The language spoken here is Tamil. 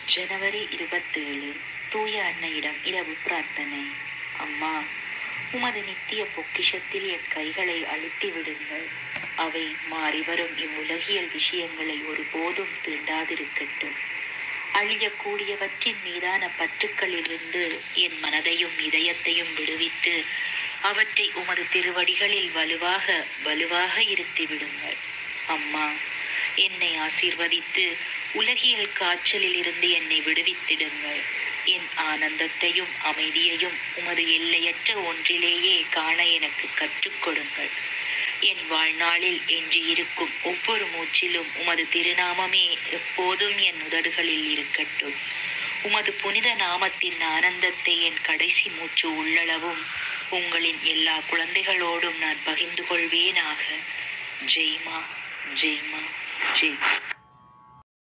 ஜனவரி 27. தூய அன்னையிடம் இரவு பிரார்த்தனை. அம்மா, உமது நித்திய பொக்கிஷத்தில் என் கைகளை அழுத்தி விடுங்கள். அவை மாறிவரும் இவ்வுலகியல் விஷயங்களை ஒருபோதும் தீண்டாதிருக்கட்டும். அழியக்கூடியவற்றின் மீதான பற்றுக்களிலிருந்து என் மனதையும் இதயத்தையும் விடுவித்து அவற்றை உமது திருவடிகளில் வலுவாக இருத்தி விடுங்கள். அம்மா, என்னை ஆசீர்வதித்து உலகியல் காய்ச்சலில் இருந்து என்னை விடுவித்திடுங்கள். என் ஆனந்தத்தையும் அமைதியையும் உமது எல்லையற்ற ஒன்றிலேயே காண எனக்கு கற்றுக் கொடுங்கள். என் வாழ்நாளில் எஞ்சியிருக்கும் ஒவ்வொரு மூச்சிலும் உமது திருநாமமே எப்போதும் என் உதடுகளில் இருக்கட்டும். உமது புனித நாமத்தின் ஆனந்தத்தை என் கடைசி மூச்சு உள்ளளவும் உங்களின் எல்லா குழந்தைகளோடும் நான் பகிர்ந்து கொள்வேனாக. ஜெய்மா, ஜெய்மா, ஜெய்.